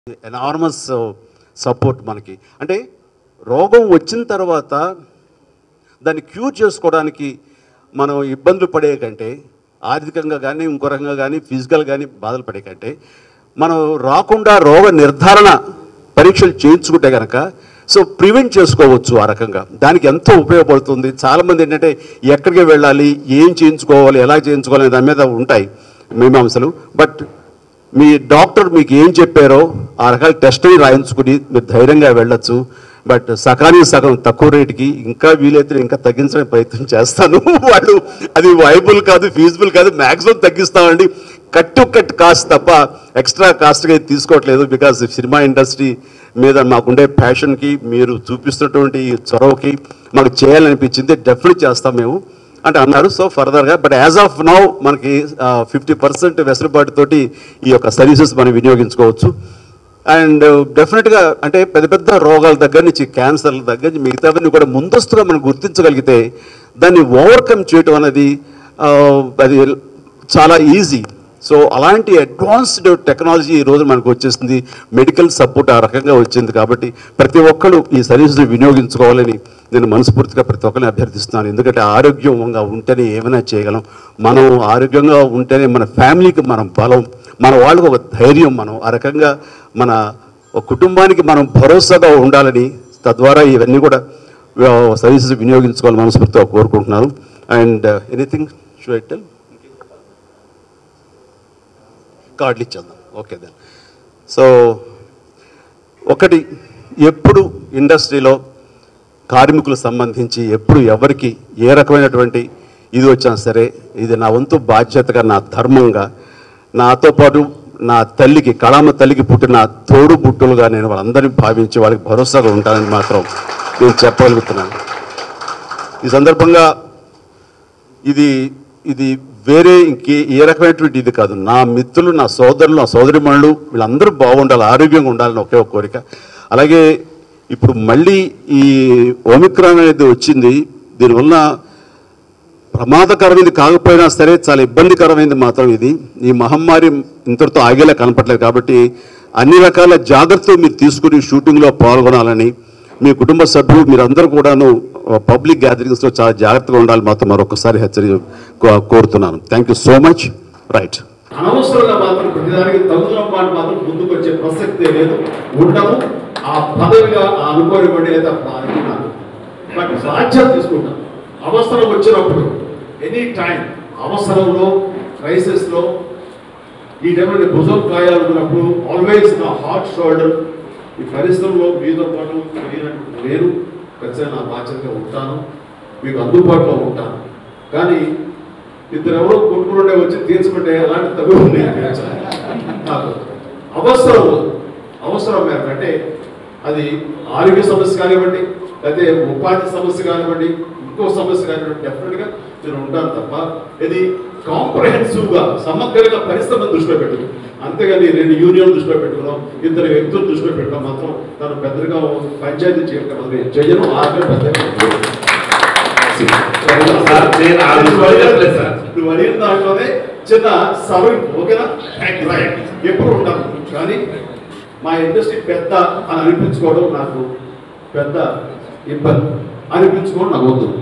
Enormous support మనకి. అంటే రోగం వచ్చిన తర్వాత దాన్ని క్యూర్ చేసుకోవడానికి మనం ఇబ్బందులు పడే కంటే, ఆర్థికంగా కానీ ఇంకో రకంగా కానీ ఫిజికల్ కానీ బాధలు పడే కంటే, మనం రాకుండా రోగ నిర్ధారణ పరీక్షలు చేయించుకుంటే కనుక సో ప్రివెంట్ చేసుకోవచ్చు. ఆ రకంగా దానికి ఎంతో ఉపయోగపడుతుంది. చాలామంది ఏంటంటే ఎక్కడికి వెళ్ళాలి, ఏం చేయించుకోవాలి, ఎలా చేయించుకోవాలి అనే దాని మీద ఉంటాయి మీమాంసలు. బట్ మీ డాక్టర్ మీకు ఏం చెప్పారో ఆ రకాల టెస్టులు రాయించుకుని మీరు ధైర్యంగా వెళ్ళొచ్చు. బట్ సకానికి సగం తక్కువ రేటుకి ఇంకా వీలైతే ఇంకా తగ్గించడానికి ప్రయత్నం చేస్తాను. వాళ్ళు అది వైబుల్ కాదు, ఫీజిబుల్ కాదు, మ్యాక్సిమం తగ్గిస్తామండి. కట్టు కాస్ట్ తప్ప ఎక్స్ట్రా కాస్ట్గా తీసుకోవట్లేదు. బికాజ్ సినిమా ఇండస్ట్రీ మీద మాకుండే ప్యాషన్కి, మీరు చూపిస్తున్నటువంటి చొరవకి మాకు చేయాలనిపించింది. డెఫినెట్ చేస్తాం మేము అంటే అన్నారు. సో ఫర్దర్గా బట్ యాజ్ ఆఫ్ నౌ మనకి 50% వెసులుబాటుతోటి ఈ యొక్క సర్వీసెస్ మనం వినియోగించుకోవచ్చు. అండ్ డెఫినెట్గా అంటే పెద్ద పెద్ద రోగాల దగ్గర నుంచి, క్యాన్సర్ల దగ్గర నుంచి మిగతావన్నీ కూడా ముందస్తుగా మనం గుర్తించగలిగితే దాన్ని ఓవర్కమ్ చేయటం అనేది అది చాలా ఈజీ. సో అలాంటి అడ్వాన్స్డ్ టెక్నాలజీ ఈరోజు మనకు వచ్చేసింది. మెడికల్ సపోర్ట్ ఆ రకంగా వచ్చింది. కాబట్టి ప్రతి ఒక్కరు ఈ సర్వీసులు వినియోగించుకోవాలని నేను మనస్ఫూర్తిగా ప్రతి ఒక్కరిని అభ్యర్థిస్తున్నాను. ఎందుకంటే ఆరోగ్యంగా ఉంటేనే ఏమైనా చేయగలం. మనం ఆరోగ్యంగా ఉంటేనే మన ఫ్యామిలీకి మనం బలం, మన వాళ్ళకు ఒక ధైర్యం. మనం ఆ రకంగా మన కుటుంబానికి మనం భరోసాగా ఉండాలని, తద్వారా ఇవన్నీ కూడా సర్వీసెస్ వినియోగించుకోవాలని మనస్ఫూర్తిగా కోరుకుంటున్నాను. And anything should I tell? కార్డులు ఇచ్చేద్దాం. Okay then. సో ఒకటి, ఎప్పుడు ఇండస్ట్రీలో కార్మికులకు సంబంధించి ఎప్పుడు ఎవరికి ఏ రకమైనటువంటి ఇది వచ్చినా సరే, ఇది నా వంతు బాధ్యతగా, నా ధర్మంగా, నాతో పాటు నా తల్లికి, కళామ తల్లికి పుట్టిన తోడు బుట్టులుగా నేను వాళ్ళందరినీ భావించి వాళ్ళకి భరోసాగా ఉంటానని మాత్రం నేను చెప్పగలుగుతున్నాను. ఈ సందర్భంగా ఇది వేరే ఏ రకమైనటువంటి ఇది కాదు. నా మిత్రులు, నా సోదరులు, నా సోదరిమణులు వీళ్ళందరూ బాగుండాలి, ఆరోగ్యంగా ఉండాలని ఒకే ఒక కోరిక. అలాగే ఇప్పుడు మళ్ళీ ఈ ఒమిక్రాన్ అనేది వచ్చింది. దీనివల్ల ప్రమాదకరమైనది కాకపోయినా సరే చాలా ఇబ్బందికరమైనది మాత్రం ఇది. ఈ మహమ్మారి ఇంతటితో ఆగేలా కనపట్లేదు. కాబట్టి అన్ని రకాల జాగ్రత్తలు మీరు తీసుకుని షూటింగ్లో పాల్గొనాలని, మీ కుటుంబ సభ్యులు మీరందరూ కూడాను పబ్లిక్ గ్యాదరింగ్స్లో చాలా జాగ్రత్తగా ఉండాలి మాత్రం మరొకసారి కోరుతున్నాను. Thank you so much. Right. అనవసరంగా మాత్రం ప్రతిదానికి తగుదల పాటు మాత్రం ముందుకు వచ్చే ప్రసక్తే లేదు. ఉండము ఆ పదవిగా అనుకోనివ్వండి లేదా అనుకున్నాను. బట్ బాధ్యత తీసుకుంటాం. అవసరం వచ్చినప్పుడు ఎనీ టైం, అవసరంలో, క్రైసిస్లో, ఈ టైంలో భుజం గాయాలనుకున్నప్పుడు ఆల్వేస్ నా హార్ట్ షోల్డర్. ఈ పరిశ్రమలో మీతో పాటు నేను ఖచ్చితంగా నా బాధ్యతగా ఉంటాను, మీకు అందుబాటులో ఉంటాను. కానీ ఇద్దరు ఎవరో కొట్టుకుంటే వచ్చి తీర్చుకుంటే అలాంటి తగులు నాకు అవసరం మేరకు, అంటే అది ఆరోగ్య సమస్య కానివ్వండి, లేకపోతే ఉపాధి సమస్య కానివ్వండి, ఇంకో సమస్య కానివ్వండి, డెఫినెట్గా నేను ఉంటాను తప్ప ఇది కాంప్రహెన్సివ్గా సమగ్రంగా పరిశ్రమను దృష్టిలో పెట్టుకుని, అంతేగాని 2 యూనియన్లు దృష్టిలో పెట్టుకున్నాం, 2 వ్యక్తులు దృష్టిలో పెట్టడం మాత్రం తను పెద్దగా పంచాయతీ చేయను. నువ్వు అడిగిన దాంట్లోనే చిన్న సవరింపు, ఓకేనా? ఎప్పుడు ఉంటాను. కానీ మా ఇండస్ట్రీ పెద్ద అని అనిపించుకోవడం నాకు పెద్ద ఇబ్బంది. అనిపించుకోవడం నాకు వద్దు.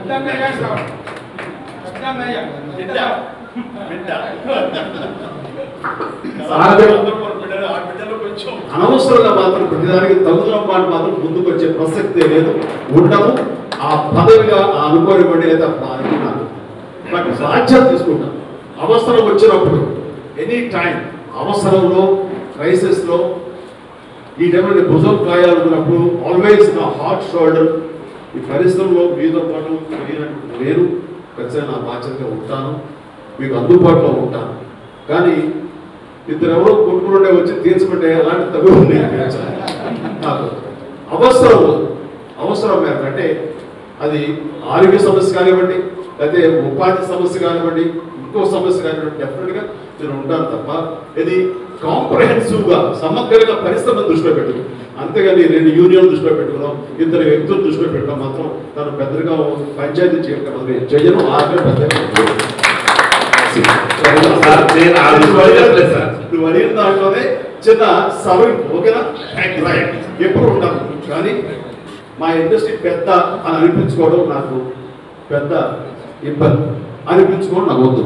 అనవసరంగా మాత్రం ప్రతిదానికి తగుదల పాటు మాత్రం ముందుకు వచ్చే ప్రసక్తే లేదు. ఉండము ఆ పదవిగా అనుకోనివ్వండి లేదా అనుకున్నాను. బట్ బాధ్యత తీసుకుంటాం. అవసరం వచ్చినప్పుడు ఎనీ టైం, అవసరంలో, క్రైసిస్లో, ఈ టైంలో భుజం గాయాలనుకున్నప్పుడు ఆల్వేస్ నా హార్ట్ షోల్డర్. ఈ పరిశ్రమలో మీతో పాటు నేను ఖచ్చితంగా నా బాధ్యతగా ఉంటాను, మీకు అందుబాటులో ఉంటాను. కానీ ఇద్దరు ఎవరో కొట్టుకుంటే వచ్చి తీర్చుకుంటే అలాంటి తగులు నాకు అవసరం మేరకు, అంటే అది ఆరోగ్య సమస్య కానివ్వండి, లేకపోతే ఉపాధి సమస్య కానివ్వండి, ఇంకో సమస్య కానివ్వండి, డెఫినెట్గా నేను ఉంటాను తప్ప ఇది కాంప్రహెన్సివ్గా సమగ్రంగా పరిశ్రమను దృష్టిలో పెట్టుకుని, అంతేగాని 2 యూనియన్లు దృష్టిలో పెట్టుకున్నాం, 2 వ్యక్తులు దృష్టిలో పెట్టడం మాత్రం తను పెద్దగా పంచాయతీ చేయను. నువ్వు అడిగిన దాంట్లోనే చిన్న సవరింపు, ఓకేనా? రైట్, ఎప్పుడు ఉంటాను. కానీ మా ఇండస్ట్రీ పెద్ద అని అనిపించుకోవడం నాకు పెద్ద ఇబ్బంది, అనిపించుకోవడం నాకు వద్దు.